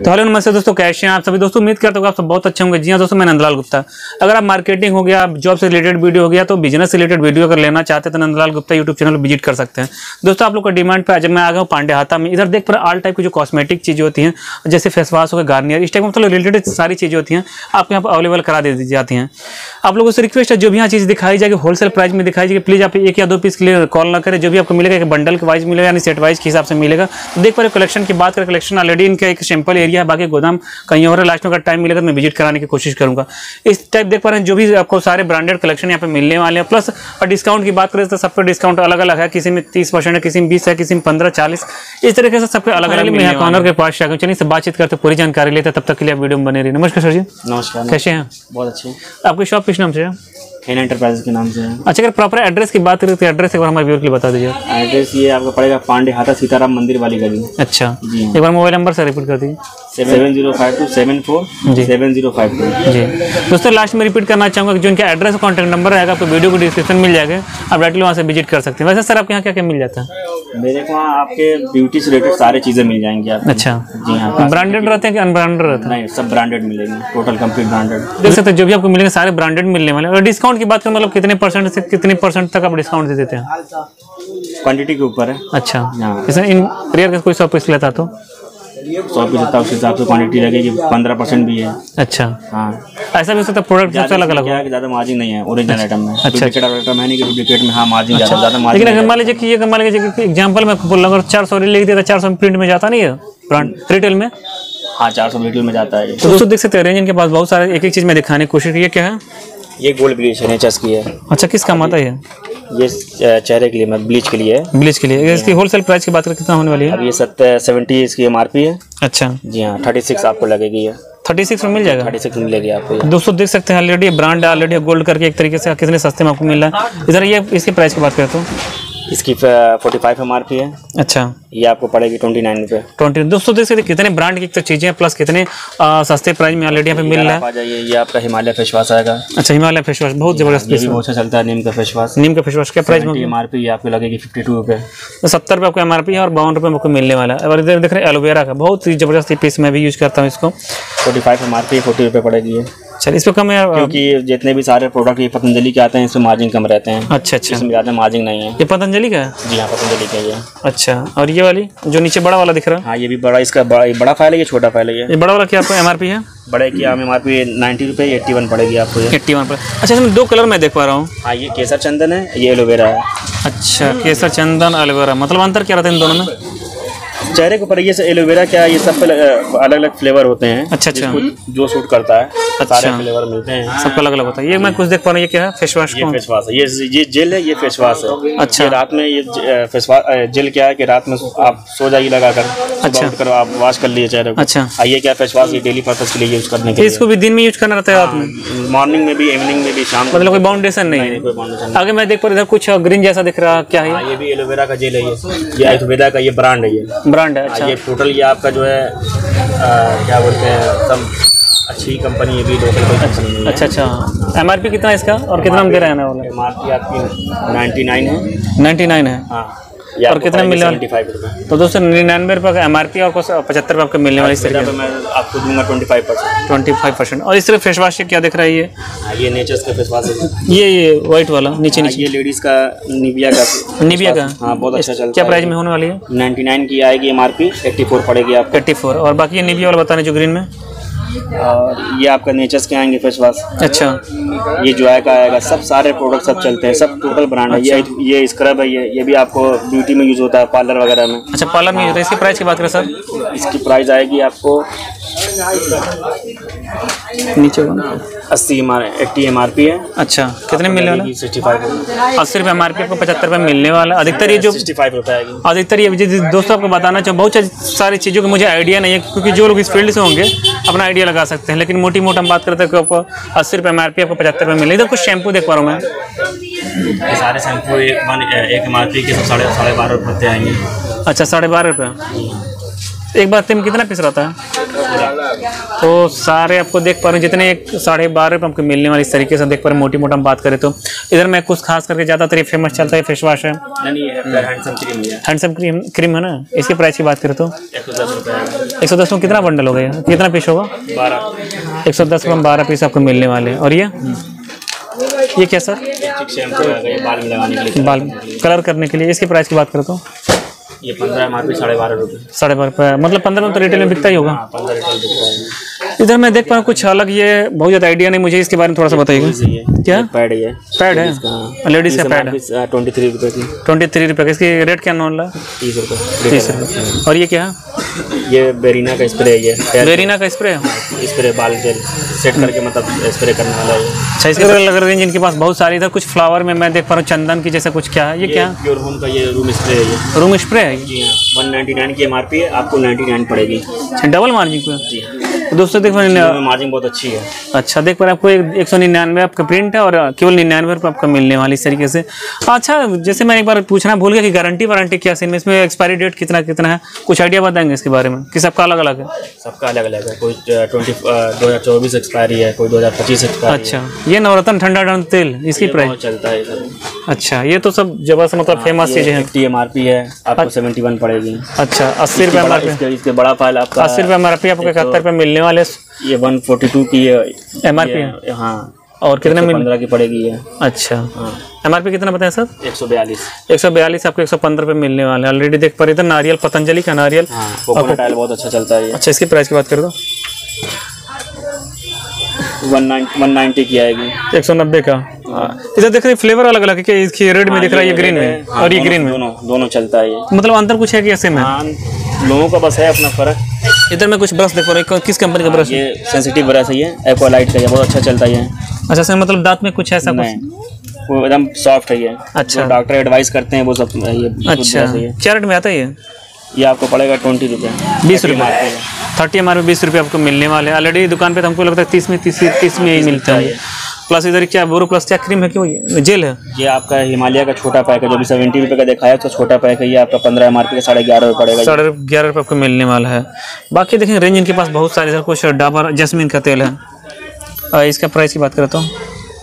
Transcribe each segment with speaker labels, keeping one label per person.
Speaker 1: तो हेलो नमस्ते दोस्तों, कैसे हैं आप सभी दोस्तों। उम्मीद करता हूँ आप सब बहुत अच्छे होंगे। जी हाँ दोस्तों, मैं नंदलाल गुप्ता। अगर आप मार्केटिंग हो गया, जॉब से रिलेटेड वीडियो हो गया, तो बिजनेस से रिलेटेड वीडियो अगर लेना चाहते हैं तो Nandlal Gupta YouTube channel visit कर सकते हैं। दोस्तों आप लोग का डिमांड पे आज मैं आ गया हूँ पांडे हाता में। इधर देख पर ऑल टाइप की जो कॉस्मेटिक चीज़ें होती हैं, जैसे फेस वॉश हो गया, गार्नियर, इस टाइप में मतलब रिलेटेड सारी चीज़ें होती हैं, आपको यहाँ पर अवेलेबल करा दी जाती हैं। आप लोगों से रिक्वेस्ट है, जो भी यहाँ चीज़ दिखाई जाएगी होलसेल प्राइस में दिखाई जाएगी, प्लीज़ आप एक या दो पीस के लिए कॉल ना करें। जो भी आपको मिलेगा एक बंडल के वाइज मिलेगा, यानी सेट वाइज के हिसाब से मिलेगा। तो देख पर कलेक्शन की बात करें, कलेक्शन ऑलरेडी इनका एक सैंपल एरिया है, बाकी गोदाम कहीं और है। लास्ट में अगर टाइम मिलेगा तो मैं विजिट कराने की कोशिश करूंगा। इस टाइप देख पा रहे हैं, जो भी आपको सारे ब्रांडेड कलेक्शन यहाँ पे मिलने वाले हैं। प्लस और डिस्काउंट की बात करें तो सब पे डिस्काउंट अलग अलग है, किसी में 30% है, किसी में 20 है, किसी में 15, 40, इस तरीके से सबके अलग अलग। मैं कॉर्नर के पास आगे चलिए बातचीत करते, पूरी जानकारी लेते हैं। तब तक के लिए वीडियो में बने रहिए। नमस्कार सर जी।
Speaker 2: नमस्कार।
Speaker 1: कैसे हैं?
Speaker 2: बहुत अच्छे।
Speaker 1: आपकी शॉप किस नाम से है?
Speaker 2: हेन एंटरप्राइज के नाम से है।
Speaker 1: अच्छा, अगर प्रॉपर एड्रेस की बात करें तो एड्रेस एक बार हमारे व्यूअर के लिए बता दीजिए।
Speaker 2: एड्रेस ये आपका पड़ेगा पांडे हाता सीताराम मंदिर वाली गली।
Speaker 1: अच्छा
Speaker 2: जी,
Speaker 1: एक बार मोबाइल नंबर से रिपीट कर दीजिए।
Speaker 2: 7052747052
Speaker 1: जी। दोस्तों लास्ट में रिपीट करना चाहूँगा कि जो इनका एड्रेस कॉन्टैक्ट नंबर रहेगा आपको वीडियो को डिस्क्रिप्शन मिल जाएगा, आप डायरेक्टली वहाँ से विजिट कर सकते हैं। वैसे सर आपके यहाँ क्या क्या मिल जाता है?
Speaker 2: मेरे को वहाँ आपके ब्यूटी से रिलेटेड सारी चीज़ें मिल जाएंगी आपको।
Speaker 1: अच्छा
Speaker 2: जी हाँ।
Speaker 1: ब्रांडेड रहते हैं कि अनब्रांडेड रहते हैं?
Speaker 2: नहीं, सब ब्रांडेड मिलेंगे, टोटल कंप्लीट ब्रांडेड।
Speaker 1: देख सकते हैं जो भी आपको मिलेंगे सारे ब्रांडेड मिलने वाले। और डिस्काउंट की बात करें मतलब कितने परसेंट से कितने परसेंट तक आप डिस्काउंट दे देते हैं?
Speaker 2: क्वांटिटी के ऊपर है।
Speaker 1: अच्छा,
Speaker 2: हाँ।
Speaker 1: जैसे इन रियर का कोई 100 पीस लेता तो
Speaker 2: 100 पीस लेता, उस हिसाब से क्वांटिटी लगेगी, 15% भी है।
Speaker 1: अच्छा
Speaker 2: हाँ,
Speaker 1: ऐसा भी हो सकता है प्रोडक्ट सबसे अलग अलग हो।
Speaker 2: ज़्यादा मार्जिन नहीं है ओरिजिनल आइटम में।
Speaker 1: अच्छा।
Speaker 2: डुप्लीकेट आइटम है नहीं कि डुप्लीकेट में हाँ मार्जिन ज़्यादा मार्जिन।
Speaker 1: लेकिन अगर मान लीजिए कि ये मान लीजिए कि एग्जाम्पल मैं बोल रहा हूँ, अगर 400 लिख दिया तो 400 में प्रिंट में जाता नहीं है ब्रांड रिटेल में?
Speaker 2: हाँ, 400 रिटेल में जाता है।
Speaker 1: तो दोस्तों देख सकते हैं रेंज इनके पास बहुत सारे, एक एक चीज़ में दिखाने की कोशिश की। ये क्या है?
Speaker 2: ये गोल्ड ब्लीच है, नेचर्स की है।
Speaker 1: अच्छा, किस काम आता है
Speaker 2: ये चेहरे के लिए, मतलब ब्लीच के लिए है।
Speaker 1: ब्लीच के लिए। इसकी होलसेल प्राइस की बात करें कितना होने वाली है?
Speaker 2: अब ये 70 इसकी MRP है।
Speaker 1: अच्छा
Speaker 2: जी हाँ, 36 आपको लगेगी। ये
Speaker 1: 36 में मिल जाएगा।
Speaker 2: 36 में मिलेगी आपको।
Speaker 1: दोस्तों देख सकते हैं ऑलरेडी ब्रांड ऑलरेडी गोल्ड करके एक तरीके से कितने सस्ते में आपको मिल रहा है। इधर ये इसकी प्राइस की बात करें तो
Speaker 2: इसकी 45 MRP है।
Speaker 1: अच्छा,
Speaker 2: ये आपको पड़ेगी 29 रुपये।
Speaker 1: 20। दोस्तों देख सकते हैं कितने ब्रांड की चीज़ें हैं, प्लस कितने सस्ते प्राइस में ऑलरेडी यहाँ पे मिल रहा है।
Speaker 2: आ जाइए, ये आपका हिमालय फेस वॉश आएगा।
Speaker 1: अच्छा, हिमालय फेस वॉश बहुत जबरदस्त
Speaker 2: ये भी बहुत अच्छा चलता है। नीम का फेस वॉश।
Speaker 1: नीम का फेस वॉश क्या प्राइस में?
Speaker 2: MRP ये आपको लगेगी 52 रुपये।
Speaker 1: तो 70 रुपये आपको MRP है और 52 रुपये आपको मिलने वाला है। और इधर देख रहे हैं एलोवेरा का बहुत ही जबरदस्त पीस मैं भी यूज़ करता हूँ इसको।
Speaker 2: 45 MRP 40 रुपये पड़ेगी ये।
Speaker 1: चलिए इस पर कम है
Speaker 2: क्योंकि जितने भी सारे प्रोडक्ट ये पतंजलि के आते हैं, इसमें मार्जिन कम रहते हैं।
Speaker 1: अच्छा अच्छा,
Speaker 2: इसमें ज़्यादा मार्जिन नहीं है।
Speaker 1: ये पतंजलि का है?
Speaker 2: जी हाँ, पतंजलि का ये।
Speaker 1: अच्छा, और ये वाली जो नीचे बड़ा वाला दिख रहा है?
Speaker 2: हाँ, ये भी बड़ा, इसका बड़ा फाइल है, ये छोटा फाइल है।
Speaker 1: ये बड़ा वाला क्या आपको MRP है?
Speaker 2: बड़े की MRP 90 रुपये, 81 पड़ेगी आपको ये।
Speaker 1: 81 पर। अच्छा, इसमें दो कलर मैं देख पा रहा हूँ।
Speaker 2: हाँ, ये केसर चंदन है, ये एलोवेरा है।
Speaker 1: अच्छा, केसर चंदन एलोवेरा, मतलब अंतर क्या रहता है इन दोनों में?
Speaker 2: चेहरे के ऊपर ये एलोवेरा क्या है, ये सब पे अलग अलग फ्लेवर होते हैं।
Speaker 1: अच्छा अच्छा,
Speaker 2: जो सूट करता है।
Speaker 1: अच्छा,
Speaker 2: सारे फ्लेवर मिलते हैं,
Speaker 1: सबका अलग अलग होता है। ये मैं कुछ देख पा रहा हूँ, ये क्या है? Face wash.
Speaker 2: ये फेस वॉश है, ये जेल है, ये फेस वॉश है।
Speaker 1: अच्छा,
Speaker 2: रात में ये फेस वॉश जेल क्या है कि रात में आप सो जाइए लगाकर,
Speaker 1: अच्छा,
Speaker 2: उठकर आप वॉश कर लिए चेहरे को।
Speaker 1: अच्छा,
Speaker 2: ये क्या फेस वॉश, ये डेली पर्पस के लिए यूज करने के लिए।
Speaker 1: इसको भी दिन में यूज करना रहता है? रात में,
Speaker 2: मॉर्निंग में भी, इवनिंग में भी, शाम को।
Speaker 1: मतलब कोई बाउंडेशन नहीं है?
Speaker 2: कोई बाउंडेशन।
Speaker 1: आगे मैं देख पा रहा इधर कुछ ग्रीन जैसा दिख रहा, क्या है?
Speaker 2: ये भी एलोवेरा का जेल है। ये आयुर्वेदा का ये ब्रांड है, ये
Speaker 1: ब्रांड है। अच्छा,
Speaker 2: ये टोटल ये आपका जो है क्या बोलते हैं, सब अच्छी कंपनी है, भी लोकल कोई कंपनी नहीं है।
Speaker 1: अच्छा अच्छा, MRP कितना है इसका और कितना हम दे रहे हैं वाला?
Speaker 2: MRP आपकी 99 है।
Speaker 1: 99 है।
Speaker 2: हाँ,
Speaker 1: और कितना मिलने वाला?
Speaker 2: 75 रुपये।
Speaker 1: तो दोस्तों 99 रुपये का MRP और 75 रुपये आपको मिलने वाली इस तरीके से।
Speaker 2: मैं आपको दूंगा 25%।
Speaker 1: 25%। और इस तरह फेस वॉश क्या दिख रहा है?
Speaker 2: ये नेचर्स का फेस वॉश है।
Speaker 1: ये व्हाइट वाला नीचे नीचे,
Speaker 2: ये लेडीज का निविया का। हाँ, बहुत अच्छा चलता है।
Speaker 1: क्या प्राइस में होने वाली है?
Speaker 2: 99 की आएगी MRP, 84 पड़ेगी आपको।
Speaker 1: 84। और बाकी ये निविया वाला बताने जो ग्रीन में,
Speaker 2: और ये आपका नेचर्स के आएंगे फेस वॉश।
Speaker 1: अच्छा,
Speaker 2: ये जो का आएगा, सब सारे प्रोडक्ट सब चलते हैं, सब टोटल ब्रांड है। ये स्क्रब है, ये भी आपको ब्यूटी में यूज होता है, पार्लर वगैरह में।
Speaker 1: अच्छा, पार्लर में यूज होता है। इसकी प्राइस की बात करें सर?
Speaker 2: इसकी प्राइस आएगी आपको
Speaker 1: नीचे
Speaker 2: 80 MRP है।
Speaker 1: अच्छा, कितने मिलने वाला?
Speaker 2: 65 रुपये।
Speaker 1: 80 रुपये MRP आपको 75 रुपये मिलने वाला। अधिकतर ये जो
Speaker 2: 65 रुपये आएगी।
Speaker 1: अधिकतर ये दोस्तों आपको बताना चाहूँ, बहुत सारी चीज़ों का मुझे आइडिया नहीं है, क्योंकि जो लोग इस फील्ड से होंगे अपना आइडिया लगा सकते हैं। लेकिन मोटी मोटी हम बात करते हैं कि आपको 80 रुपये MRP आपको 75 रुपये मिले। इधर कुछ शैम्पू देख पा रहा हूँ मैं।
Speaker 2: ये सारे शैम्पू एक MRP के सब 12.5 रुपये आएंगे।
Speaker 1: अच्छा, 12.5 रुपये। एक बार में कितना पीस रहता है? तो सारे आपको देख पा रहे हैं जितने 12.5 रुपये आपको मिलने वाले इस तरीके से देख पा रहे हैं। मोटी मोटा हम बात करें तो इधर में कुछ खास करके ज़्यादातर ये फेमस चलता है फेस वॉश है, हैंडसम क्रीम है ना। इसकी प्राइस की बात करें तो 110 में कितना बंडल हो गया, कितना पीस होगा? 110 में 12 पीस आपको मिलने वाले हैं। और ये क्या सर? बाल कलर करने के लिए। इसकी प्राइस की बात करें तो
Speaker 2: ये 15 MRP 12.5 रुपये।
Speaker 1: 12.5 रुपये मतलब 15 में तो रिटेल में बिकता ही होगा।
Speaker 2: 15 रिटेल बिकता है।
Speaker 1: इधर मैं देख पा रहा हूँ कुछ अलग, ये बहुत ज़्यादा आइडिया नहीं मुझे इसके बारे में, थोड़ा सा बताइएगा। क्या
Speaker 2: पैड है?
Speaker 1: पैड है, लेडीज़ का पैड है।
Speaker 2: 23 रुपये की।
Speaker 1: 23 रुपये का। इसकी रेट क्या नॉन?
Speaker 2: 30 रुपये।
Speaker 1: 30 रुपये। और ये क्या है?
Speaker 2: ये बेरीना का स्प्रे है। ये
Speaker 1: बेरीना का स्प्रे
Speaker 2: स्प्रे बाल जेल सेट करके मतलब स्प्रे करने वाला है।
Speaker 1: अच्छा, इसके अलग रेंज इनके पास बहुत सारी। इधर कुछ फ्लावर में मैं देख पा रहा हूँ चंदन की जैसा कुछ। क्या है ये? क्या
Speaker 2: प्योर होम का ये रूम स्प्रे है। ये
Speaker 1: रूम स्प्रे है।
Speaker 2: जी हाँ, 199 की MRP है, आपको 99 पड़ेगी।
Speaker 1: डबल मार्जिन पे?
Speaker 2: जी
Speaker 1: तो दोस्तों देख
Speaker 2: मार्जिन बहुत अच्छी है।
Speaker 1: अच्छा देख पा रहे आपको 199 आपका प्रिंट है और केवल 99 रुपये आपका मिलने वाली इस तरीके से। अच्छा, जैसे मैं एक बार पूछना भूल गया कि गारंटी वारंटी क्या है इसमें एक्सपायरी डेट कितना है, कुछ आइडिया बताएंगे इसके बारे में कि सबका अलग अलग है?
Speaker 2: सबका अलग अलग है। कोई 2024 एक्सपायरी है, कोई 2025 एक्सपायरी।
Speaker 1: अच्छा, ये नवरत्न ठंडा तेल इसकी प्राइस
Speaker 2: चलता है सर?
Speaker 1: अच्छा, ये तो सब जबरदस्त मतलब फेमस चीज़ें हैं।
Speaker 2: 50 MRP है, आपको 71 पड़ेगी।
Speaker 1: अच्छा, 80 रुपये MRP।
Speaker 2: इसके बड़ा फाइल आपका
Speaker 1: 80 रुपये MRP आपको 71 रुपये मिलने वाले।
Speaker 2: ये 142 की
Speaker 1: MRP है।
Speaker 2: हाँ,
Speaker 1: और कितने में?
Speaker 2: 15 की पड़ेगी ये।
Speaker 1: अच्छा, MRP कितना बताया सर?
Speaker 2: 142
Speaker 1: आपको 115 रुपये मिलने वाले। ऑलरेडी देख पा रहे इधर नारियल, पतंजलि का नारियल।
Speaker 2: कोकोनट ऑयल बहुत अच्छा चलता है।
Speaker 1: अच्छा, इसकी प्राइस की बात कर दो।
Speaker 2: 190 की आएगी।
Speaker 1: 190 का। इधर देख रहे फ्लेवर अलग अलग है, इसकी रेड में दिख रहा है, ये ग्रीन में और ये ग्रीन में।
Speaker 2: दोनों चलता है ये। मतलब
Speaker 1: अंतर कुछ है कि ऐसे में?
Speaker 2: लोगों का बस है अपना फर्क।
Speaker 1: इधर में कुछ ब्रश देखो, किस कंपनी का ब्रश?
Speaker 2: ये सेंसिटिव ब्रश है, ये एक्वालाइट का, ये बहुत अच्छा चलता है।
Speaker 1: अच्छा सर, मतलब दांत में कुछ ऐसा
Speaker 2: नहीं, वो एकदम सॉफ्ट है ये।
Speaker 1: अच्छा,
Speaker 2: डॉक्टर एडवाइस करते हैं वो सब ये।
Speaker 1: अच्छा, क्या रेट में आता है
Speaker 2: ये आपको पड़ेगा 20 रुपये।
Speaker 1: 20 रुपये 30 MRP 20 रुपये आपको मिलने वाले। ऑलरेडी दुकान पे तो हमको लगता है 30 में ही मिलता है। प्लस इधर क्या बोरो प्लस क्या क्रीम है, क्यों ये जेल है?
Speaker 2: ये आपका हिमालय का छोटा पैक है, जो भी 70 रुपये का दिखाया तो छोटा पैक है। ये आपका 15 MRP का 11.5 रुपये पड़ेगा।
Speaker 1: 11.5 रुपये आपको मिलने वाला है। बाकी देखें रेंज इनके पास बहुत सारे। इधर कुछ डाबर जैस्मिन का तेल है। इसका प्राइस की बात करता हूँ,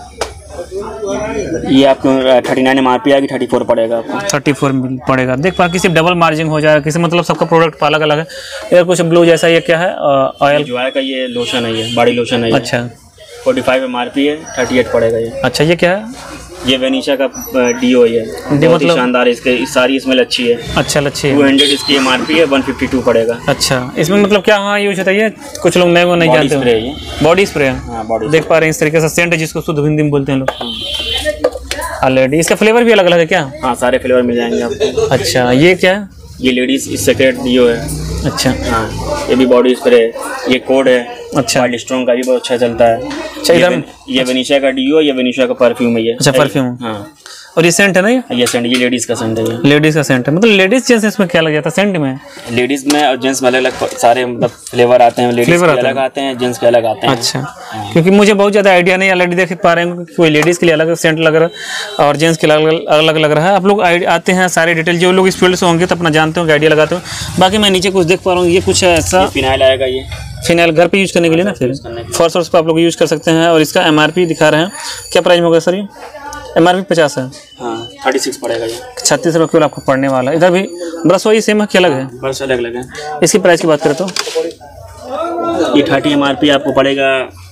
Speaker 2: ये आपको 39 MRP आएगी, 34 पड़ेगा आपको।
Speaker 1: 34 पड़ेगा। देख पा किसी डबल मार्जिन हो जाएगा, किसी मतलब सबका प्रोडक्ट अलग अलग है। इधर कुछ ब्लू जैसा, ये क्या है? ऑयल
Speaker 2: जो है का ये लोशन है, ये बॉडी लोशन है।
Speaker 1: अच्छा,
Speaker 2: 45 MRP है, 38 पड़ेगा ये।
Speaker 1: अच्छा, ये क्या है?
Speaker 2: ये वेनिशा का डीओ है, बहुत ही शानदार। इसके सारी स्मेल अच्छी है। अच्छा, अच्छी है। 200 इसकी MRP है, 152 पड़ेगा।
Speaker 1: अच्छा, इसमें मतलब क्या हाँ यूज होता है ये? कुछ लोग नए वो नहीं जानते। बॉडी स्प्रे है। देख पा रहे हैं इस तरीके से सेंट है, जिसको शुद्ध हिंदी में बोलते हैं लोग। ऑलरेडी इसका फ्लेवर भी अलग अलग है क्या?
Speaker 2: हाँ, सारे फ्लेवर मिल जाएंगे आपको।
Speaker 1: अच्छा, ये क्या है?
Speaker 2: ये लेडीज सेक्रेट डीओ है।
Speaker 1: अच्छा,
Speaker 2: हाँ, ये भी बॉडी स्प्रे। ये कोड है।
Speaker 1: अच्छा,
Speaker 2: वाइल्ड स्ट्रॉन्ग का भी बहुत अच्छा चलता है।
Speaker 1: अच्छा, इधर
Speaker 2: ये वेनिशा का डीओ, ये वेनिशा का परफ्यूम है ये।
Speaker 1: अच्छा, परफ्यूम।
Speaker 2: हाँ,
Speaker 1: और ये सेंट है ना?
Speaker 2: ये सेंट, ये लेडीज का सेंट है। ये
Speaker 1: लेडीज का सेंट है। मतलब लेडीज जेंट्स इसमें क्या लग जाता है सेंट में?
Speaker 2: लेडीज में और जेंट्स में अलग अलग सारे मतलब फ्लेवर आते हैं। लेडीज के अलग आते हैं, जेंट्स के अलग आते हैं।
Speaker 1: अच्छा, क्योंकि मुझे बहुत ज़्यादा आइडिया नहीं। ऑलरेडी देख पा रहे हैं कोई लेडीज़ के लिए अलग सेंट लग रहा है और जेंट्स के लिए अलग लग रहा है। आप लोग आते हैं सारे डिटेल, जो लोग इस फील्ड से होंगे तो अपना जानते होंगे, आइडिया लगाते हो। बाकी मैं नीचे कुछ देख पा रहा हूँ, ये कुछ ऐसा
Speaker 2: फिनाइल आएगा। ये
Speaker 1: फिनाइल घर पे यूज करने के लिए ना, फिर फर्स्ट सोर्स पे आप लोग यूज कर सकते हैं। और इसका MRP दिखा रहे हैं, क्या प्राइस में होगा सर? ये MRP 50 है।
Speaker 2: हाँ, 36 पड़ेगा ये।
Speaker 1: 36 रुपये केवल आपको पड़ने वाला है। इधर भी ब्रश वही सेम है कि अलग है?
Speaker 2: ब्रश अलग अलग है।
Speaker 1: इसकी प्राइस की बात करें तो
Speaker 2: ये 30 MRP आपको पड़ेगा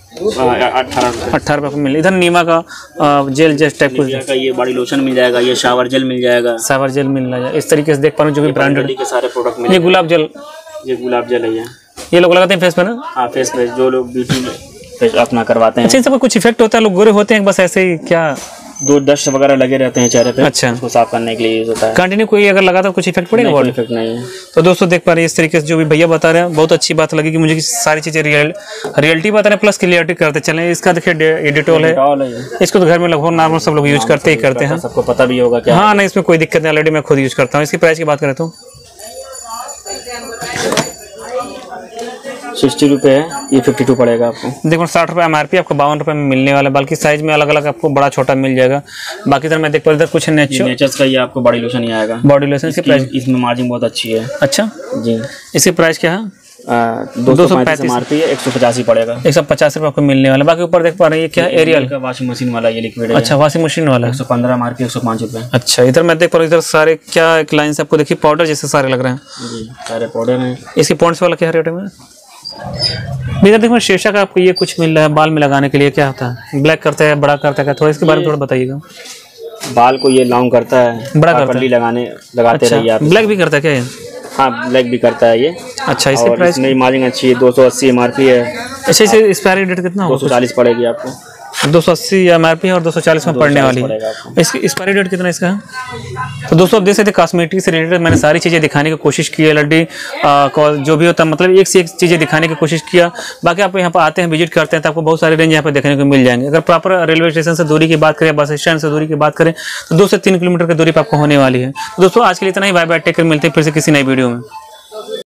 Speaker 2: 18
Speaker 1: रुपये मिले। इधर नीमा का जेल जैस टाइप कुछ
Speaker 2: का ये बॉडी लोशन मिल जाएगा। ये शावर जेल मिल जाएगा।
Speaker 1: शावर जेल मिल जाएगा। इस तरीके से देख पा रहे हो जो भी ब्रांडेड
Speaker 2: के सारे प्रोडक्ट मिल।
Speaker 1: ये गुलाब जल,
Speaker 2: ये गुलाब जल है।
Speaker 1: ये लोग लगाते हैं फेस पे ना?
Speaker 2: हाँ, फेस पे जो लोग ब्यूटी में अपना करवाते हैं।
Speaker 1: अच्छा, इन सब कुछ इफेक्ट होता है? लोग गोरे होते हैं बस ऐसे ही क्या?
Speaker 2: दो डस्ट वगैरह लगे रहते हैं चेहरे पे।
Speaker 1: अच्छा,
Speaker 2: उसको साफ करने के लिए यूज होता है।
Speaker 1: कंटिन्यू कोई अगर लगाता है कुछ इफेक्ट पड़ेगा?
Speaker 2: कोई इफेक्ट नहीं है।
Speaker 1: तो दोस्तों देख पा रहे हैं इस तरीके से जो भी भैया बता रहे हैं, बहुत अच्छी बात लगी कि मुझे कि सारी चीज़ें रियलिटी बता रहे हैं प्लस क्लियरिटी करते चले। इसका देखिए डिटोल है, इसको तो घर में लगभग नॉर्मल सब लोग यूज करते हैं,
Speaker 2: सबको पता भी होगा क्या।
Speaker 1: हाँ, नहीं इसमें कोई दिक्कत नहीं, ऑलरेडी मैं खुद यूज करता हूँ। इसकी प्राइस की बात करें तो
Speaker 2: 60 रुपये है, ये 52 पड़ेगा आपको।
Speaker 1: देखो 60 रुपये MRP आपको 52 रुपये में मिलने वाला है। बाकी साइज में अलग अलग आपको बड़ा छोटा मिल जाएगा। बाकी इधर मैं देख पा इधर कुछ
Speaker 2: नेचर्स का ये आपको बॉडी लोशन ही आएगा।
Speaker 1: बॉडी लोशन की प्राइस
Speaker 2: इसमें मार्जिन बहुत अच्छी है।
Speaker 1: अच्छा
Speaker 2: जी,
Speaker 1: इसकी प्राइस क्या है?
Speaker 2: 235 MRP है, 185 पड़ेगा।
Speaker 1: 150 रुपये आपको मिलने वाला। बाकी ऊपर देख पा रहे हैं ये क्या एरियल
Speaker 2: का वॉशिंग मशीन वाला ये लिक्विड है।
Speaker 1: अच्छा वॉशिंग मशीन वाला
Speaker 2: 115 MRP, 105 रुपये।
Speaker 1: अच्छा इधर मैं देख पा रहा हूँ इधर सारे क्या एक लाइन से आपको देखिए पाउडर जैसे सारे लग रहे हैं।
Speaker 2: जी, सारे पाउडर हैं।
Speaker 1: इसकी पॉन्ड्स वाला क्या रेट है? इधर देखो शीशा का आपको ये कुछ मिल रहा है बाल में लगाने के लिए। क्या होता है? ब्लैक करता है, बड़ा करता है? थोड़ा इसके बारे में थोड़ा बताइएगा।
Speaker 2: बाल को ये लॉन्ग करता है,
Speaker 1: बड़ा करता है,
Speaker 2: लगाते रहिए आप।
Speaker 1: ब्लैक भी करता है क्या ये?
Speaker 2: हाँ, ब्लैक भी करता है ये।
Speaker 1: अच्छा इसकी प्राइस?
Speaker 2: इसमें मार्जिन अच्छी है, 280 MRP है।
Speaker 1: अच्छा इसे एक्सपायरी डेट कितना होगा?
Speaker 2: 240 पड़ेगी आपको।
Speaker 1: 280 MRP है और 240 में पड़ने वाली है। इसकी एक्सपायरी डेट कितना इसका है? तो दोस्तों आप देख सकते हैं कॉस्मेटिक से रिलेटेड मैंने सारी चीज़ें दिखाने की कोशिश की है। लड्डी जो भी होता है मतलब एक से एक चीज़ें दिखाने की कोशिश किया। बाकी आप यहाँ पर आते हैं विजिट करते हैं तो आपको बहुत सारे रेंज यहाँ पर देखने को मिल जाएंगे। अगर प्रॉपर रेलवे स्टेशन से दूरी की बात करें, बस स्टैंड से दूरी की बात करें तो 2 से 3 किलोमीटर की दूरी पर आपको होने वाली है। तो दोस्तों आज के लिए इतना ही। बाय बाय, टेक केयर, मिलते हैं फिर से किसी नई वीडियो में।